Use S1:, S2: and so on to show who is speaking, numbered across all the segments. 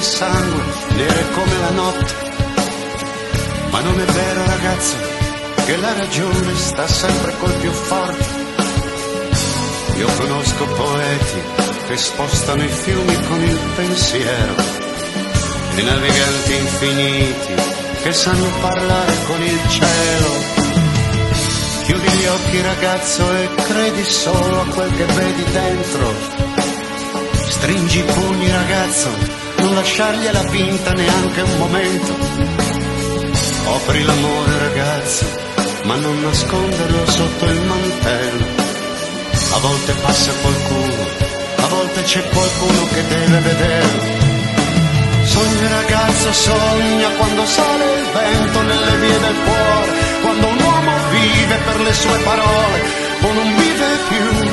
S1: sangue, nere come la notte. Ma non è vero, ragazzo, che la ragione sta sempre col più forte. Io conosco poeti che spostano i fiumi con il pensiero e naviganti infiniti che sanno parlare con il cielo. Chiudi gli occhi, ragazzo, e credi solo a quel che vedi dentro. Stringi i pugni, ragazzo, non lasciargliela vinta neanche un momento. Offri l'amore, ragazzo, ma non nasconderlo sotto il mantello. A volte passa qualcuno, a volte c'è qualcuno che deve vederlo. Sogna, ragazzo, sogna quando sale il vento nelle vie del cuore, quando un uomo vive per le sue parole o non vive più.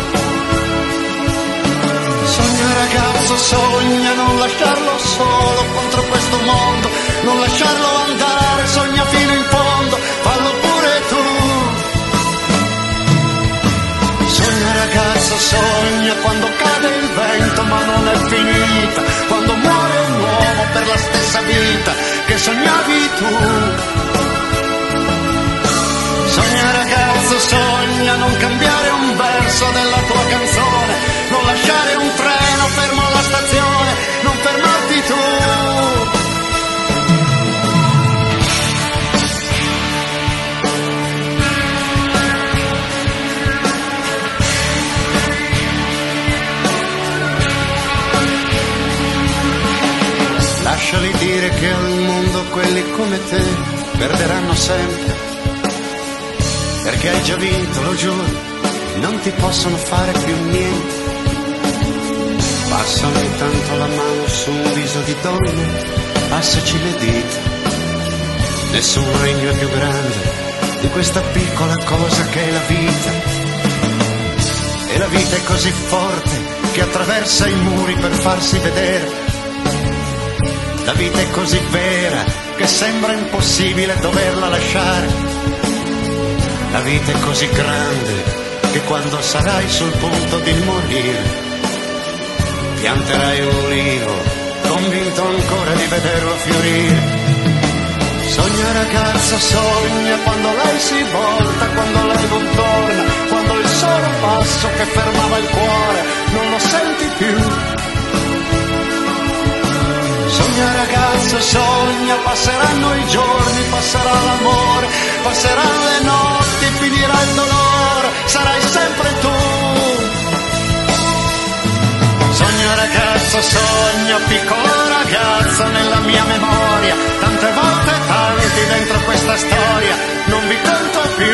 S1: Sogna, ragazzo, sogna, non lasciarlo solo contro questo mondo, non lasciarlo andare, sogna fino in fondo, fallo pure tu. Sogna, ragazzo, sogna quando cade il vento ma non è finita, quando muore un uomo per la stessa vita che sognavi tu. Sogna, ragazzo, sogna, non cambiare un verso della tua canzone, non lasciare un treno fermo alla stazione, non fermarti tu. Lasciali dire che al mondo quelli come te perderanno sempre, perché hai già vinto, lo giuro, non ti possono fare più niente. Passa ogni tanto la mano su un viso di donna, passaci le dita. Nessun regno è più grande di questa piccola cosa che è la vita. E la vita è così forte che attraversa i muri per farsi vedere. La vita è così vera che sembra impossibile doverla lasciare. La vita è così grande che quando sarai sul punto di morire pianterai un ulivo, convinto ancora di vederlo fiorire. Sogna, ragazzo, sogna quando lei si volta, quando lei non torna, quando il solo passo che fermava il cuore non lo senti più. Sogna, ragazzo, sogna, passeranno i giorni, passerà l'amore, passeranno le notti, finirà il dolore, sarai sempre tu. Sogna, ragazzo, sogna, piccolo ragazzo, nella mia memoria, tante volte tanti dentro questa storia, non vi conto più.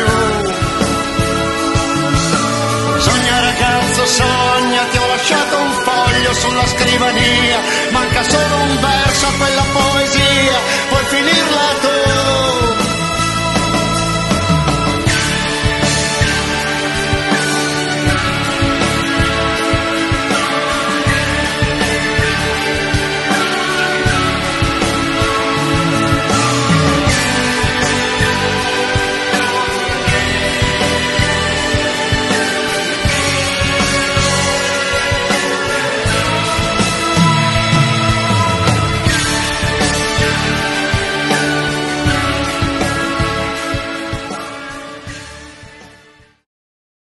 S1: Sogna, ragazzo, sogna, ti ho lasciato un foglio sulla scrivania, manca solo un